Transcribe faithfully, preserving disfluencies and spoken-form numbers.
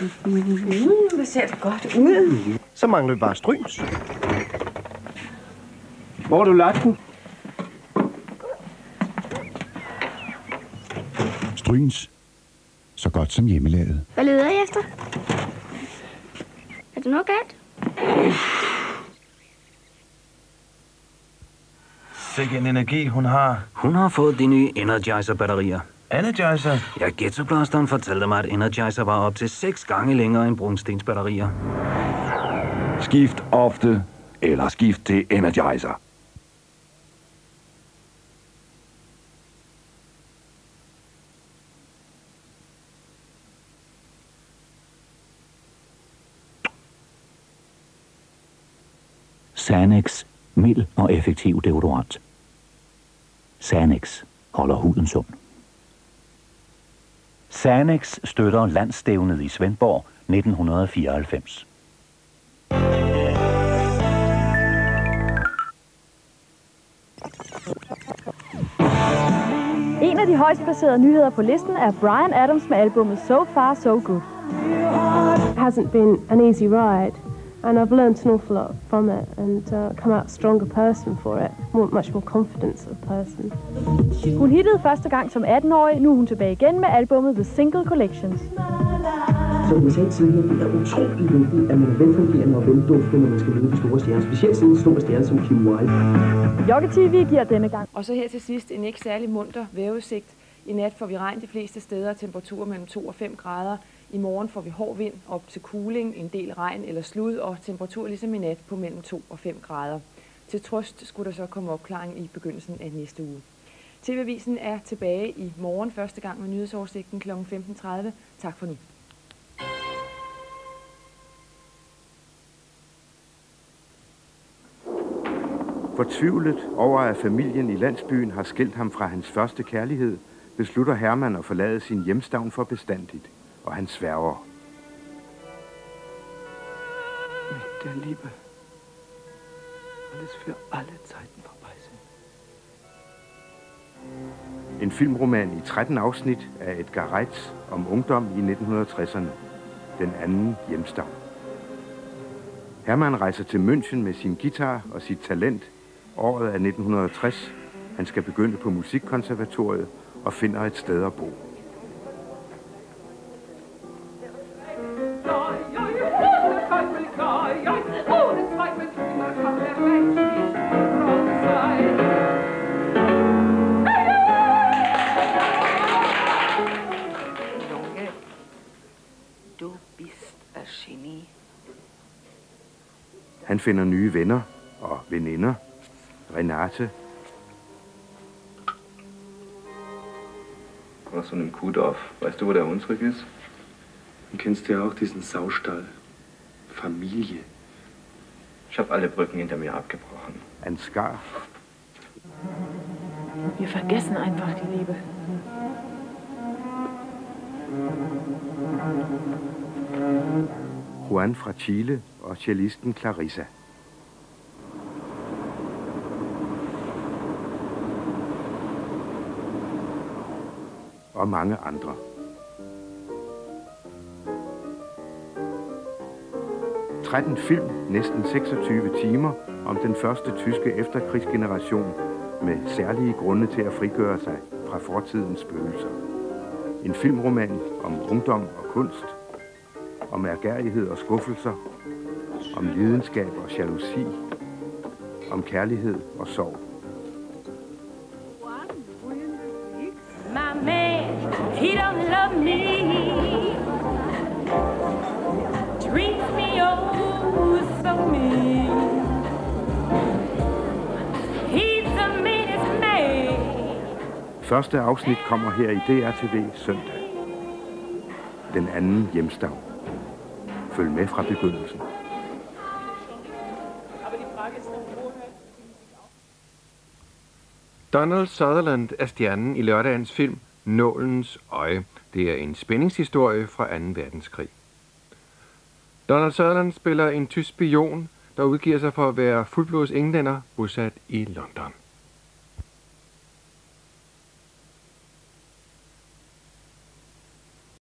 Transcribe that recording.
Mm, det ser godt ud. Så mangler vi bare Stryns. Hvor har du lagt den? Stryns. Så godt som hjemmelavet. Hvad leder I efter? Er det noget galt? Sikke en energi, hun har. Hun har fået de nye Energizer-batterier. Energizer? Ja, Ghetto-blasteren fortalte mig, at Energizer var op til seks gange længere end brunstensbatterier. Skift ofte, eller skift til Energizer. Sanex. Mild og effektiv deodorant. Sanex holder huden sund. Sanex støtter landsstævnet i Svendborg nitten fireoghalvfems. En af de højst placerede nyheder på listen er Bryan Adams med albumet So Far So Good. It hasn't been an easy ride. And I've learned an awful lot from it and uh, come out a stronger person for it. More, much more confidence of a person. Hun hittede første gang som atten-årig, nu er hun tilbage igen med albumet The Single Collections. Som jeg sagde tidligere, det er utroligt vigtigt, at man er velfungerende og velduftende, når man skal møde de store stjerner. Specielt sådan en stor stjerne som Kim Wilde. Jogge T V giver denne gang. Og så her til sidst en ikke særlig munter vejrudsigt. I nat får vi regn de fleste steder, temperaturer mellem to og fem grader. I morgen får vi hård vind op til kuling, en del regn eller slud og temperatur ligesom i nat på mellem to og fem grader. Til trøst skulle der så komme opklaring i begyndelsen af næste uge. T V-avisen er tilbage i morgen første gang med nyhedsoversigten kl. femten tredive. Tak for nu. Fortvivlet over, at familien i landsbyen har skilt ham fra hans første kærlighed, beslutter Hermann at forlade sin hjemstavn for bestandigt. Og han sværger. Mit der Liebe, alles für alle Zeiten vorbei sind. En filmroman i tretten afsnit af Edgar Reitz om ungdom i nitten tresserne. Den anden hjemstavn. Hermann rejser til München med sin guitar og sit talent. Året er nitten tres. Han skal begynde på musikkonservatoriet og finder et sted at bo. Du bist ein Genie. Han finder nye venner og veninder. Renate. Aus so einem Kuhdorf. Weißt du, wo der Hunsrück ist? Du kennst ja auch diesen Saustall. Familie. Ich habe alle Brücken hinter mir abgebrochen. Ansgar. Wir vergessen einfach die Liebe. Juan fra Chile og cellisten Clarissa. Og mange andre. tretten film, næsten seksogtyve timer, om den første tyske efterkrigsgeneration med særlige grunde til at frigøre sig fra fortidens spøgelser. En filmroman om ungdom og kunst, om ærgerlighed og skuffelser, om lidenskab og jalousi, om kærlighed og sorg. My man, he don't love me. Treats me oh so mean. He's the meanest man. Første afsnit kommer her i D R T V søndag. Den anden hjemstavn. Følg med fra begyndelsen. Donald Sutherland er stjernen i lørdagens film Nålens Øje. Det er en spændingshistorie fra anden verdenskrig. Donald Sutherland spiller en tysk spion, der udgiver sig for at være fuldblods englænder bosat i London.